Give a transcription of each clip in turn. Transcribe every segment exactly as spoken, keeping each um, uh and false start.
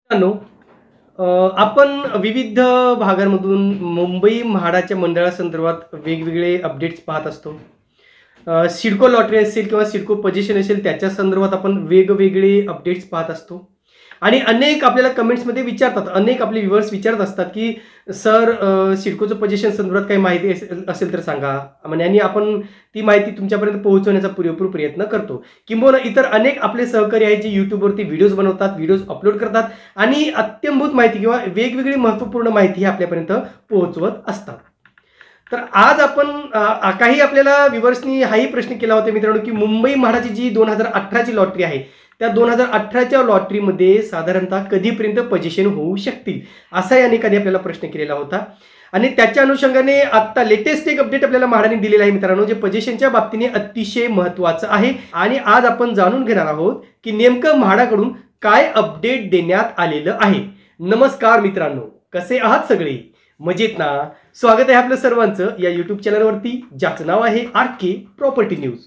मित्रांनो, आपण विविध भागांमधून मुंबई म्हाडाच्या मंडळासंदर्भात वेगवेगळे अपडेट्स पाहत असतो. सिडको लॉटरी असेल किंवा सिडको पोझिशन असेल त्याच्या संदर्भात आपण वेगवेगळे अपडेट्स पाहत असतो. आणि अनेक आपल्याला कमेंट्समध्ये विचारतात, अनेक आपले व्ह्यूअर्स विचारत असतात की सर सिडकोचं पोझिशन संदर्भात काही माहिती असेल तर सांगा. म्हणजे आणि आपण ती माहिती तुमच्यापर्यंत पोहोचवण्याचा पुरेपूर प्रयत्न करतो. किंबहुना इतर अनेक आपले सहकारी आहेत जे यूट्यूबवरती व्हिडिओज बनवतात, व्हिडिओज अपलोड करतात आणि अत्यंभूत माहिती किंवा वेगवेगळी महत्त्वपूर्ण माहिती आपल्यापर्यंत पोहोचवत असतात. तर आज आपण काही आपल्याला व्ह्यूअर्सनी हाही प्रश्न केला होता मित्रांनो की मुंबई म्हाडाची जी दोन हजार अठराची लॉटरी आहे त्या दोन हजार अठराच्या लॉटरीमध्ये साधारणतः कधीपर्यंत पोझिशन होऊ शकतील असा या ठिकाणी आपल्याला प्रश्न केलेला होता. आणि त्याच्या अनुषंगाने आता लेटेस्ट एक अपडेट आपल्याला म्हाडाने दिलेला आहे मित्रांनो, जे पोझिशनच्या बाबतीने अतिशय महत्त्वाचं आहे. आणि आज आपण जाणून घेणार आहोत की नेमकं म्हाडाकडून काय अपडेट देण्यात आलेलं आहे. नमस्कार मित्रांनो, कसे आहात सगळे? मजेत ना? स्वागत आहे आपलं सर्वांचं या यूट्यूब चॅनलवरती ज्याचं नाव आहे आर के प्रॉपर्टी न्यूज.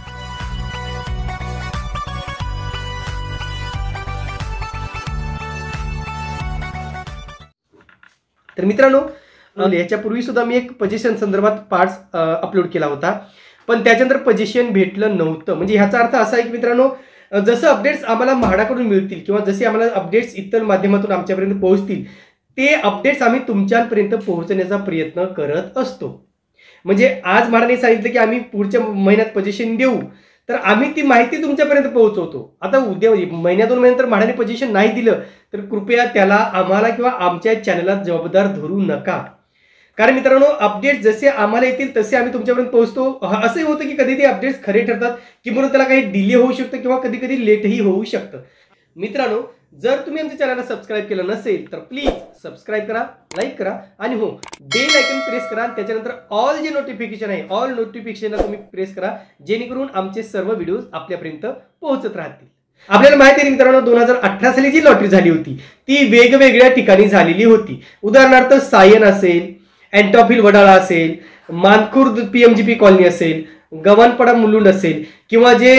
तर मित्रांनो, याच्यापूर्वी सुद्धा मी एक पोझिशन संदर्भात पार्ट्स अपलोड केला होता, पण त्याच्यानंतर पोझिशन भेटलं नव्हतं. म्हणजे ह्याचा अर्थ असा आहे की मित्रांनो, जसं अपडेट्स आम्हाला म्हाडाकडून मिळतील किंवा जसे आम्हाला अपडेट्स इतर माध्यमातून आमच्यापर्यंत पोहोचतील ते अपडेट्स आम्ही तुमच्यापर्यंत पोहोचण्याचा प्रयत्न करत असतो. म्हणजे आज म्हाडाने सांगितलं की आम्ही पुढच्या महिन्यात पोझिशन देऊ, तर आम्ही ती माहिती तुमच्यापर्यंत पोहोचवतो. आता उद्या महिन्या दोन महिन्यानंतर म्हाडाने पोझिशन नाही दिलं तर कृपया त्याला आम्हाला किंवा आमच्या चॅनलला जबाबदार धरू नका. कारण मित्रांनो, अपडेट्स जसे आम्हाला येतील तसे आम्ही तुमच्यापर्यंत पोहोचतो. असंही होतं की कधी ते अपडेट्स खरे ठरतात किंवा त्याला काही डिले होऊ शकतं किंवा कधी कधी लेटही होऊ शकतं. मित्रांनो, जर तुम्ही आमच्या चॅनलला सबस्क्राईब केलं नसेल तर प्लीज सबस्क्राईब करा, लाईक करा आणि हो बेल आयकन प्रेस करा. त्याच्यानंतर ऑल जे नोटिफिकेशन आहे ऑल नोटिफिकेशनला तुम्ही प्रेस करा, जेणेकरून आमचे सर्व व्हिडिओज आपल्यापर्यंत पोहोचत राहतील. आपल्याला माहिती आहे मित्रांनो, दोन हजार अठरा साली जी लॉटरी झाली होती ती वेगवेगळ्या ठिकाणी झालेली होती. उदाहरणार्थ सायन असेल, अँटॉफिल वडाळा असेल, मानखुर्द पीएमजीपी कॉलनी असेल, गव्हाणपाडा मुलुंड असेल किंवा जे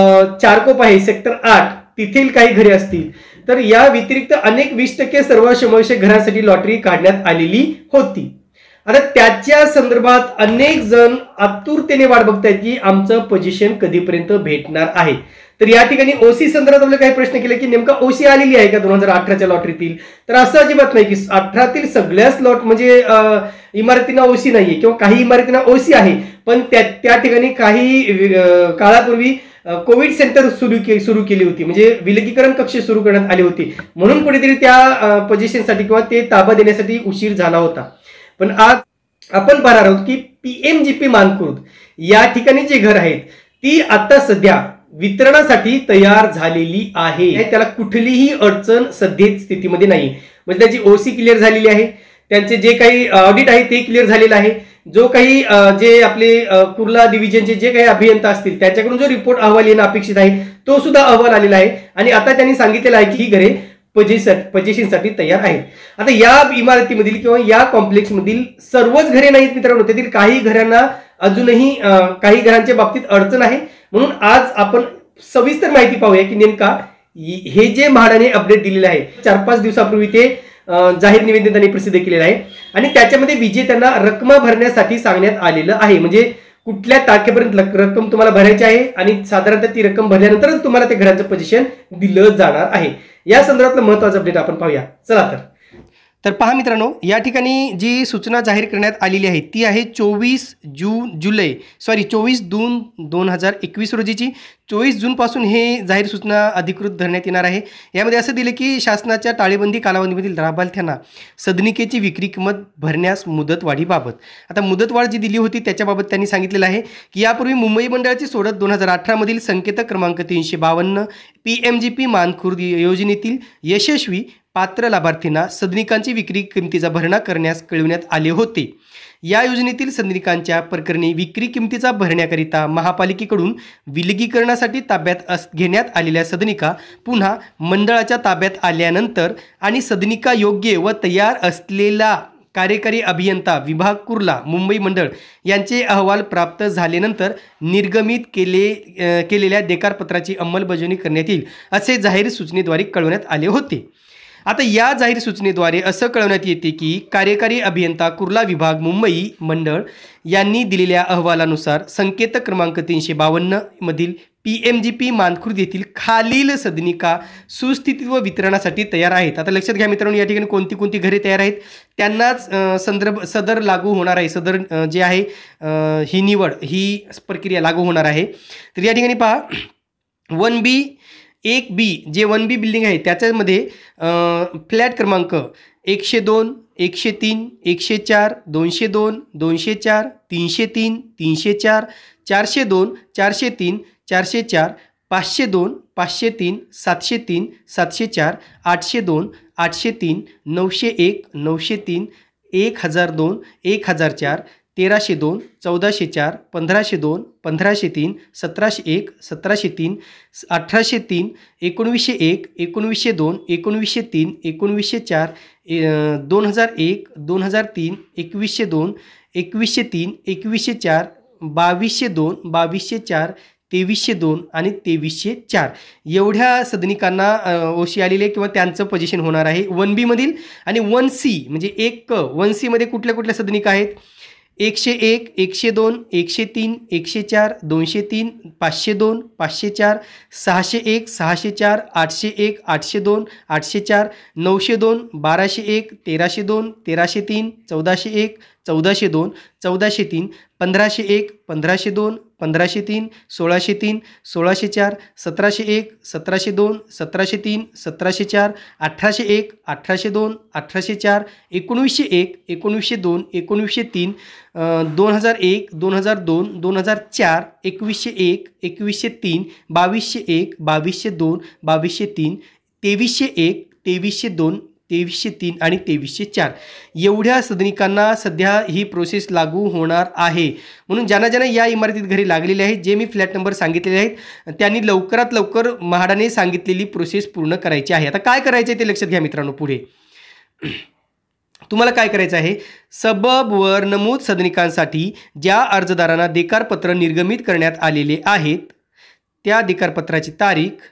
चारकोप आहे सेक्टर आठ तिथील काही घरे असतील. तर या व्यतिरिक्त अनेक वीस टक्के सर्वसमावेशक घरांसाठी लॉटरी काढण्यात आलेली होती. आता त्याच्या संदर्भात अनेक जण आतुरतेने वाट बघतायत की आमचं पोझिशन कधीपर्यंत भेटणार आहे. तर या ठिकाणी ओसी संदर्भात आपले काही प्रश्न केले की नेमका ओसी आलेली आहे का दोन हजार अठराच्या लॉटरीतील. तर असं अजिबात नाही की अठरातील सगळ्याच लॉट म्हणजे इमारतींना ओसी नाहीये किंवा काही इमारतींना ओसी आहे, पण त्या त्या ठिकाणी काही काळापूर्वी कोविड सेंटर सुरू के सुरू केली होती, म्हणजे विलगीकरण कक्ष सुरू करण्यात आले होते, म्हणून कुठेतरी त्या पोझिशनसाठी किंवा ते ताबा देण्यासाठी उशीर झाला होता. पण आज आपण पाहणार आहोत की पीएमजीपी मानखुर्द या ठिकाणी जे घर आहेत ती आता सध्या वितरणासाठी तयार झालेली आहे. त्याला कुठलीही अडचण सध्या स्थितीमध्ये नाही. म्हणजे त्याची ओसी क्लिअर झालेली आहे, त्यांचे जे काही ऑडिट आहे ते क्लिअर झालेलं आहे. जो काही जे आपले कुर्ला डिव्हिजनचे जे काही अभियंता असतील त्यांच्याकडून जो रिपोर्ट अहवाल येणं अपेक्षित आहे तो सुद्धा अहवाल आलेला आहे. आणि आता त्यांनी सांगितलेलं आहे की ही घरे पोझिशन पोझिशनसाठी तयार आहेत. आता या इमारतीमधील किंवा या कॉम्प्लेक्समधील सर्वच घरे नाहीत मित्रांनो, त्यातील काही घरांना अजूनही काही घरांच्या बाबतीत अडचण आहे. म्हणून आज आपण सविस्तर माहिती पाहूया की नेमका हे जे म्हाडाने अपडेट दिलेलं आहे, चार पाच दिवसापूर्वी ते जाहीर निवेदन त्यांनी प्रसिद्ध केलेलं आहे आणि त्याच्यामध्ये विजेत्यांना रक्कम भरण्यासाठी सांगण्यात आलेलं आहे. म्हणजे कुठल्या तारखेपर्यंत रक्कम तुम्हाला भरायची आहे आणि साधारणतः ती रक्कम भरल्यानंतरच तुम्हाला त्या घरांचं पोझिशन दिलं जाणार आहे. या संदर्भातलं महत्त्वाचं अपडेट आपण पाहूया. चला तर तर पहा मित्रांनो, या ठिकाणी जी सूचना जाहीर करण्यात आलेली आहे ती आहे चोवीस जून जुलै सॉरी चोवीस जून दोन हजार एकवीस रोजीची. चोवीस जूनपासून हे जाहीर सूचना अधिकृत धरण्यात येणार आहे. यामध्ये असं दिलं की शासनाच्या टाळेबंदी कालावधीमधील लाभार्थ्यांना सदनिकेची विक्री किंमत भरण्यास मुदतवाढीबाबत. आता मुदतवाढ जी दिली होती त्याच्याबाबत त्यांनी सांगितलेलं आहे की यापूर्वी मुंबई मंडळाची सोडत दोन हजार अठरामधील संकेतक क्रमांक तीनशे बावन्न P M G P Mankhurd योजनेतील यशस्वी पात्र लाभार्थींना सदनिकांची विक्री किमतीचा भरणा करण्यास कळविण्यात आले होते. या योजनेतील सदनिकांच्या प्रकरणी विक्री किमतीचा भरण्याकरिता महापालिकेकडून विलगीकरणासाठी ताब्यात अस घेण्यात आलेल्या सदनिका पुन्हा मंडळाच्या ताब्यात आल्यानंतर आणि सदनिका योग्य व तयार असलेला कार्यकारी अभियंता विभाग कुर्ला मुंबई मंडळ यांचे अहवाल प्राप्त झाल्यानंतर निर्गमित केले केलेल्या देकारपत्राची अंमलबजावणी करण्यात येईल असे जाहीर सूचनेद्वारे कळवण्यात आले होते. आता या जाहीर सूचनेद्वारे असं कळवण्यात येते की कार्यकारी अभियंता कुर्ला विभाग मुंबई मंडळ यांनी दिलेल्या अहवालानुसार संकेत क्रमांक तीनशे बावन्न मधील P M G P Mankhurd येथील खालील सदनिका सुस्थितीत व वितरणासाठी तयार आहेत. आता लक्षात घ्या मित्रांनो, या ठिकाणी कोणती कोणती घरे तयार आहेत त्यांनाच संदर्भ सदर लागू होणार आहे. सदर जे आहे ही निवड ही प्रक्रिया लागू होणार आहे. तर या ठिकाणी पहा, वन बी एक बी जे वन बी बिल्डिंग आहे त्याच्यामध्ये फ्लॅट क्रमांक एकशे दोन, एकशे तीन, एकशे चार, दोनशे दोन, दोनशे चार, तीनशे तीन, तीनशे चार, चारशे दोन, चारशे तीन, चारशे चार, पाचशे दोन, पाचशे तीन, सातशे तीन, सातशे चार, आठशे दोन, आठशे तीन, नऊशे एक, नऊशे तीन, एक हजार दोन, एक हजार चार, तेराशे दोन, चौदाशे चार, पंधराशे दोन, पंधराशे तीन, सतराशे एक, सतराशे तीन, अठराशे तीन, एकोणवीसशे एक, एकोणवीसशे दोन, एकोणवीसशे तीन, एकोणवीसशे चार, दोन हजार एक, दोन हजार तीन, एकवीसशे दोन, एकवीसशे तीन, एकवीसशे चार, बावीसशे दोन, बावीसशे चार, तेवीसशे दोन आणि तेवीसशे चार एवढ्या सदनिकांना ओशी आलेले किंवा त्यांचं पोझिशन होणार आहे वन बी मधील. आणि वन सी म्हणजे एक क वन सी मध्ये कुठल्या कुठल्या सदनिका आहेत? एकशे एक, एकशे दोन, एकशे तीन, एकशे चार, दोनशे तीन, पाचशे दोन, पाचशे चार, सहाशे एक, सहाशे चार, आठशे एक, आठशे दोन, आठशे चार, नऊशे दोन, बाराशे एक, तेराशे दोन, तेराशे तीन, चौदाशे एक, चौदाशे दोन, चौदाशे तीन, पंधराशे एक, पंधराशे दोन, पंधराशे तीन, सोळाशे तीन, सोळाशे चार, सतराशे एक, सतराशे दोन, सतराशे तीन, सतराशे चार, अठराशे एक, अठराशे दोन, अठराशे चार, एकोणवीसशे एक, एकोणवीसशे दोन, एकोणवीसशे तीन, दोन हजार एक, दोन हजार दोन, दोन हजार चार, एकवीसशे एक, एकवीसशे तीन, बावीसशे एक, बावीसशे दोन, बावीसशे तीन, तेवीसशे एक, तेवीसशे दोन, तेवीसशे तीन आणि तेवीसशे चार एवढ्या सदनिकांना सध्या ही प्रोसेस लागू होणार आहे. म्हणून ज्यांना ज्यांना या इमारतीत घरे लागलेली आहेत, जे मी फ्लॅट नंबर सांगितलेले आहेत, त्यांनी लवकरात लवकर म्हाडाने सांगितलेली प्रोसेस पूर्ण करायची आहे. आता काय करायचं आहे ते लक्षात घ्या मित्रांनो. पुढे तुम्हाला काय करायचं आहे? सबबवर नमूद सदनिकांसाठी ज्या अर्जदारांना देकारपत्र निर्गमित करण्यात आलेले आहेत त्या देकारपत्राची तारीख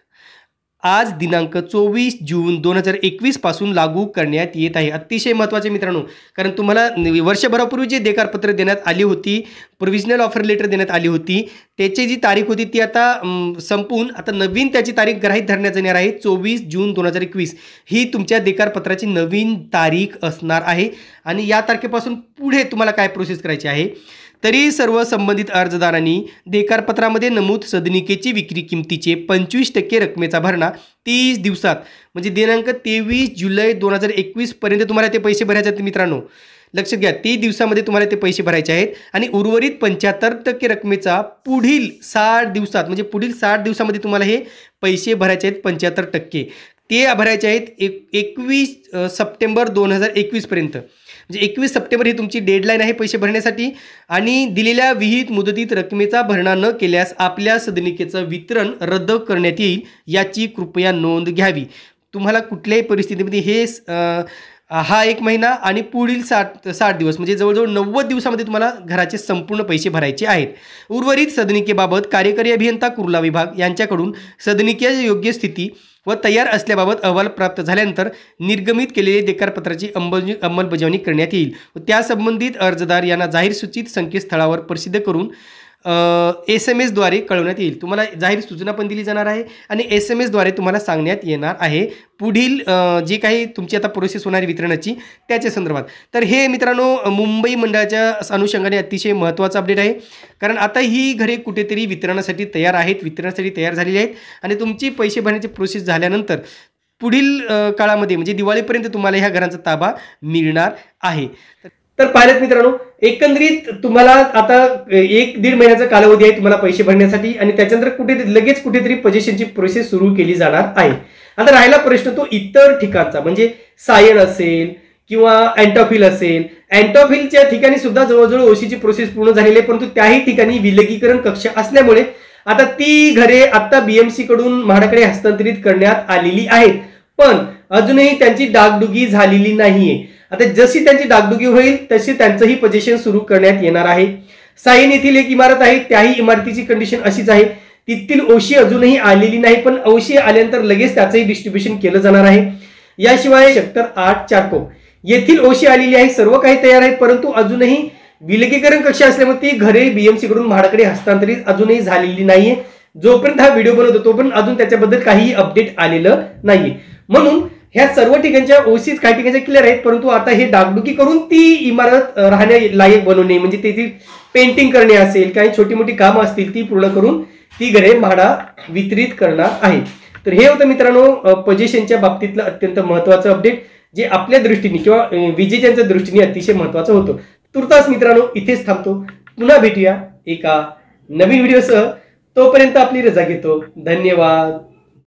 आज दिनांक चोवीस जून दोन हजार एकवीस पासून लागू करण्यात येत आहे. अतिशय महत्त्वाचे मित्रांनो, कारण तुम्हाला वर्षभरापूर्वी जे देकारपत्र देण्यात आली होती, प्रोव्हिजनल ऑफर लेटर देण्यात आली होती, त्याची जी तारीख होती ती आता संपून आता नवीन त्याची तारीख ग्राह्य धरण्यात येणार आहे. चोवीस जून दोन हजार एकवीस ही तुमच्या देकारपत्राची नवीन तारीख असणार आहे. आणि या तारखेपासून पुढे तुम्हाला काय प्रोसेस करायची आहे? तरी सर्व संबंधित अर्जदारांनी देकारपत्रामध्ये नमूद सदनिकेची विक्री किमतीचे पंचवीस टक्के रकमेचा भरणा तीस दिवसात म्हणजे दिनांक तेवीस जुलै दोन हजार एकवीस पर्यंत तुम्हाला ते पैसे भरायचे आहेत मित्रांनो. लक्षात घ्या, तीस दिवसामध्ये तुम्हाला ते पैसे भरायचे आहेत. आणि उर्वरित पंच्याहत्तर टक्के रकमेचा पुढील साठ दिवसात म्हणजे पुढील साठ दिवसामध्ये तुम्हाला हे पैसे भरायचे आहेत. पंच्याहत्तर टक्के ते भरायचे आहेत एक एकवीस सप्टेंबर दोन हजार एकवीस पर्यंत. म्हणजे एकवीस सप्टेंबर ही तुमची डेडलाईन आहे पैसे भरण्यासाठी. आणि दिलेल्या विहित मुदतीत रकमेचा भरणा न केल्यास आपल्या सदनिकेचं वितरण रद्द करण्यात येईल, याची कृपया नोंद घ्यावी. तुम्हाला कुठल्याही परिस्थितीमध्ये हे हा एक महिना आणि पुढील साठ साठ दिवस म्हणजे जवळजवळ नव्वद दिवसामध्ये तुम्हाला घराचे संपूर्ण पैसे भरायचे आहेत. उर्वरित सदनिकेबाबत कार्यकारी अभियंता कुर्ला विभाग यांच्याकडून सदनिकेची योग्य स्थिती व तयार असल्याबाबत अहवाल प्राप्त झाल्यानंतर निर्गमित केलेले देकारपत्राची अंमल अंमलबजावणी करण्यात येईल व त्या संबंधित अर्जदार यांना जाहीर सूचित संकेतस्थळावर प्रसिद्ध करून एस एम एसद्वारे कळवण्यात येईल. तुम्हाला जाहीर सूचना पण दिली जाणार आहे आणि एस एम एसद्वारे तुम्हाला सांगण्यात येणार आहे पुढील जे काही तुमची आता प्रोसेस होणारी वितरणाची त्याच्या संदर्भात. तर हे मित्रांनो मुंबई मंडळाच्या अनुषंगाने अतिशय महत्त्वाचं अपडेट आहे, कारण आता ही घरे कुठेतरी वितरणासाठी तयार आहेत, वितरणासाठी तयार झालेली आहेत आणि तुमची पैसे भरण्याची प्रोसेस झाल्यानंतर पुढील काळामध्ये म्हणजे दिवाळीपर्यंत तुम्हाला ह्या घरांचा ताबा मिळणार आहे. तर पाहिलं मित्रांनो, एकंदरीत तुम्हाला आता एक दीड महिन्याचा कालावधी आहे तुम्हाला पैसे भरण्यासाठी आणि त्याच्यानंतर कुठे लगेच कुठेतरी पोझिशनची प्रोसेस सुरू केली जाणार आहे. आता राहिला प्रश्न तो इतर ठिकाणचा, म्हणजे सायन असेल किंवा अँटॉफिल असेल. अँटॉफिलच्या ठिकाणी सुद्धा जवळजवळ ओशीची प्रोसेस पूर्ण झालेली आहे, परंतु त्याही ठिकाणी विलगीकरण कक्ष असल्यामुळे आता ती घरे आता बीएमसी कडून म्हाडाकडे हस्तांतरित करण्यात आलेली आहेत, पण अजूनही त्यांची डागडुगी झालेली नाहीये. आता जशी त्यांची डागडुगी होईल तशी त्यांचंही पोझिशन सुरू करण्यात येणार आहे. सायन येथील एक इमारत आहे, त्याही इमारतीची कंडिशन अशीच आहे. तिथील ओशी अजूनही आलेली नाही, पण ओशी आल्यानंतर लगेच त्याचंही डिस्ट्रीब्युशन केलं जाणार आहे. याशिवाय सेक्टर आठ चारकोप येथील ओशी आलेली आहे, सर्व काही तयार आहे, परंतु अजूनही विलगीकरण कक्ष असल्यामुळे ती घरे बीएमसी कडून म्हाडाकडे हस्तांतरित अजूनही झालेली नाहीये. जोपर्यंत हा व्हिडिओ बनवतो तोपर्यंत अजून त्याच्याबद्दल काही अपडेट आलेलं नाहीये. म्हणून ह्या सर्व ठिकाणच्या ओसीज काही ठिकाणच्या क्लिअर आहेत, परंतु आता हे डागडुकी करून ती इमारत राहण्या लायक बनवणे म्हणजे तेथील पेंटिंग करणे असेल, काही छोटी मोठी कामं असतील ती पूर्ण करून ती घरे म्हाडा वितरित करणार आहे. तर हे होतं मित्रांनो पोझिशनच्या बाबतीतलं अत्यंत महत्वाचं अपडेट, जे आपल्या दृष्टीने किंवा विजेत्यांच्या दृष्टीने अतिशय महत्वाचं होतं. तुर्तास मित्रांनो इथेच थांबतो. पुन्हा भेटूया एका नवीन व्हिडिओसह. तोपर्यंत आपली रजा घेतो. धन्यवाद.